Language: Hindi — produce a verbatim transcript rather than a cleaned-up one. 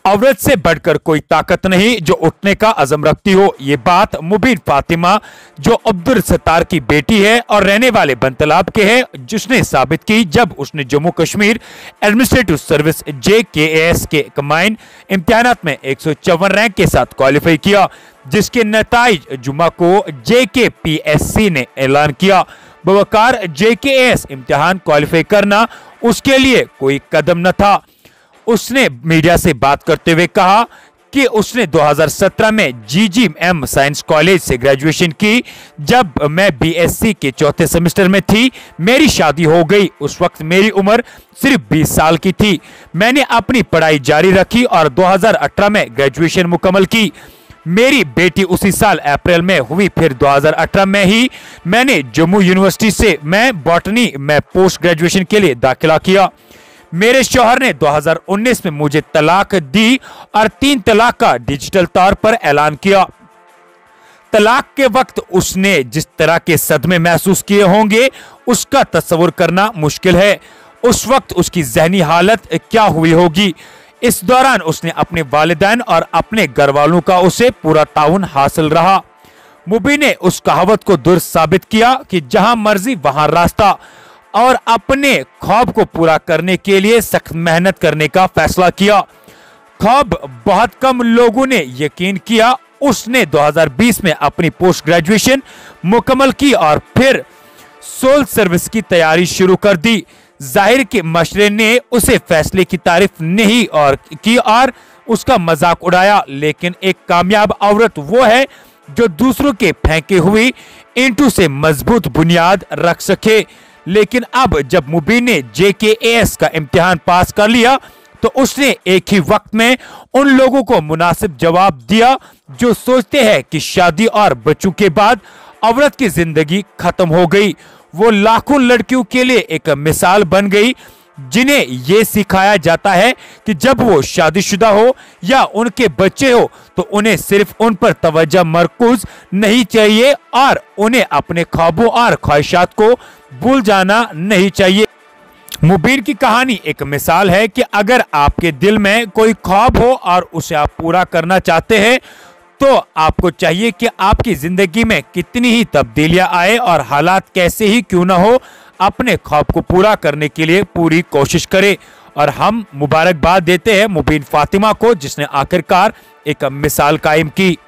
औरत से बढ़कर कोई ताकत नहीं जो उठने का अज़म रखती हो। ये बात मुबीन फातिमा, जो अब्दुल सत्तार की बेटी है और रहने वाले बनतलाब के है, जिसने साबित की जब उसने Jammu Kashmir administrative service J K S के कमांड इम्तिहानात में एक सौ चौवन रैंक के साथ क्वालिफाई किया, जिसके नताइज जुमा को जे के पी एस सी ने ऐलान किया। बवकार जे के एस इम्तिहान क्वालिफाई करना उसके लिए कोई कदम न था। उसने मीडिया से बात करते हुए कहा कि उसने दो हज़ार सत्रह में G G M science college से ग्रेजुएशन की। जब मैं बी एस सी के चौथे सेमेस्टर में थी, मेरी शादी हो गई। उस वक्त मेरी उम्र सिर्फ बीस साल की थी। मैंने अपनी पढ़ाई जारी रखी और दो हज़ार अठारह में ग्रेजुएशन मुकम्मल की। मेरी बेटी उसी साल अप्रैल में हुई। फिर दो हज़ार अठारह में ही मैंने जम्मू यूनिवर्सिटी से मैं बॉटनी में पोस्ट ग्रेजुएशन के लिए दाखिला किया। मेरे शौहर ने दो हज़ार उन्नीस में मुझे तलाक दी और तीन तलाक का डिजिटल तौर पर ऐलान किया। तलाक के वक्त उसने जिस तरह के सदमे महसूस किए होंगे उसका तस्वुर करना मुश्किल है। उस वक्त उसकी जहनी हालत क्या हुई होगी। इस दौरान उसने अपने वालिदैन और अपने घर वालों का उसे पूरा ताउन हासिल रहा। मुबीन ने उस कहावत को दुरुस्त साबित किया कि जहां मर्जी वहां रास्ता, और अपने ख्वाब को पूरा करने के लिए सख्त मेहनत करने का फैसला किया। ख्वाब बहुत कम लोगों ने यकीन किया। उसने दो हज़ार बीस में अपनी पोस्ट ग्रेजुएशन मुकम्मल की और फिर सोल सर्विस की तैयारी शुरू कर दी। जाहिर के मशरे ने उसे फैसले की तारीफ नहीं और की और उसका मजाक उड़ाया, लेकिन एक कामयाब औरत वो है जो दूसरों के फेंके हुए ईंटों से मजबूत बुनियाद रख सके। लेकिन अब जब मुबीन ने जे के एस का इम्तिहान पास कर लिया तो उसने एक ही वक्त में उन लोगों को मुनासिब जवाब दिया जो सोचते हैं कि शादी और बच्चों के बाद औरत की जिंदगी खत्म हो गई। वो लाखों लड़कियों के लिए एक मिसाल बन गई जिन्हें ये सिखाया जाता है कि जब वो शादीशुदा हो या उनके बच्चे हो तो उन्हें सिर्फ उन पर तवज्जो मरकूज नहीं चाहिए और उन्हें अपने ख्वाबों और ख्वाहिशात को भूल जाना नहीं चाहिए। मुबीन की कहानी एक मिसाल है कि अगर आपके दिल में कोई ख्वाब हो और उसे आप पूरा करना चाहते हैं तो आपको चाहिए कि आपकी जिंदगी में कितनी ही तब्दीलियां आए और हालात कैसे ही क्यों ना हो, अपने ख्वाब को पूरा करने के लिए पूरी कोशिश करें। और हम मुबारकबाद देते हैं मुबीन फातिमा को जिसने आखिरकार एक मिसाल कायम की।